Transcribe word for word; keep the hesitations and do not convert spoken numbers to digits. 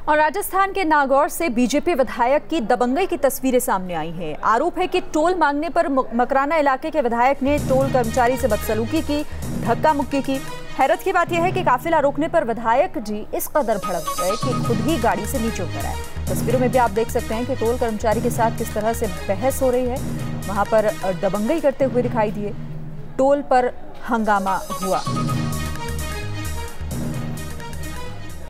और राजस्थान के नागौर से बीजेपी विधायक की दबंगई की तस्वीरें सामने आई हैं। आरोप है कि टोल मांगने पर मकराना इलाके के विधायक ने टोल कर्मचारी से बदसलूकी की, धक्का मुक्की की। हैरत की बात यह है कि काफिला रोकने पर विधायक जी इस कदर भड़क गए कि खुद ही गाड़ी से नीचे उतर आए। तस्वीरों में भी आप देख सकते हैं कि टोल कर्मचारी के साथ किस तरह से बहस हो रही है, वहां पर दबंगई करते हुए दिखाई दिए, टोल पर हंगामा हुआ।